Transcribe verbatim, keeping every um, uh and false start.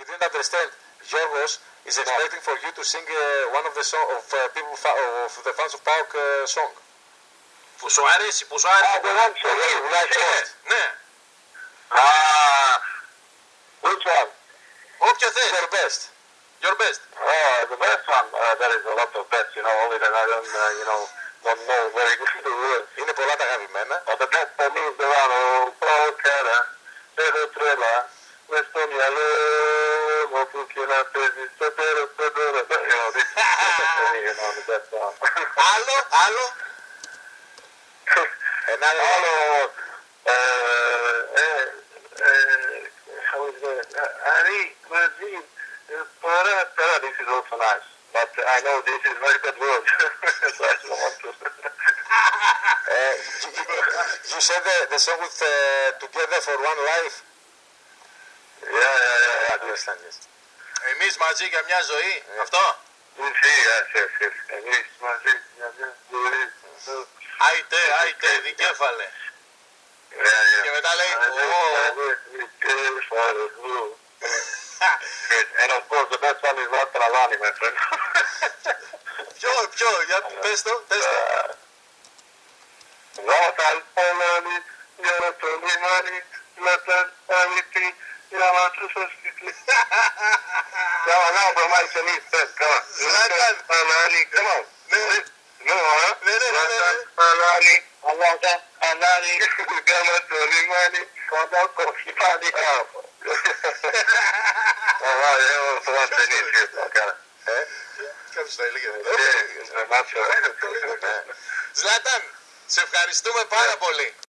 you didn't understand. Giorgos is expecting for you to sing uh, one of the song of uh, people fa of the fans of Pauk uh, song. Που σου αρέσει, που σου αρέσει. Ah, the one for you, right? Ναι, ναι. Ah, which one? Όποια θες. Your best. Your best. Oh, the best one. Uh, there is a lot of best, you know, only that I don't, uh, you know, don't know very good the words. Είναι πολλά τα αγαπημένα. But the best for me is the one, oh, Paul Cara, Pedro Trela, μες στο μυαλό μου που και να παίζεις στο τέλος, στο τέλος. You know, this is for me, you know, the best one. Άλλο, άλλο. Another Άλλο, ε, ε, ε, how is that? Ari, μαζί, παρά, παρά, this is also nice. But I know this is very bad word. So I don't want to. Uh, you, you said the, the song with uh, Together for One Life. Yeah, yeah, yeah, I yeah. understand this. Εμείς μαζί για μια ζωή. Αυτό. Yes, yes, yes. Εμείς μαζί για μια ζωή. Άιτε, άιτε, δικέφαλε. Yeah, yeah. Και μετά λέει, oh. And of course the best one is not Travani, my friend. Ποιο, ποιο, για πες το, πες το. Βάταν πολλάνι, για να το λιμάνι, να τα αλήθεια, για να του σωστικλεί. Come on, now from my Chinese friend, come on. Zlatan. Alani, come on. Ναι, No, huh? ναι, ναι, ναι, ναι. Alani, Alani, Alani, για να το λιμάνι, κοντά κοφιπάνι. Ωραία, εγώ θα βάζω Chinese, καλά. Κάποιος το έλεγε. Ε, να μάθω. Ζλάταν, σε ευχαριστούμε πάρα πολύ.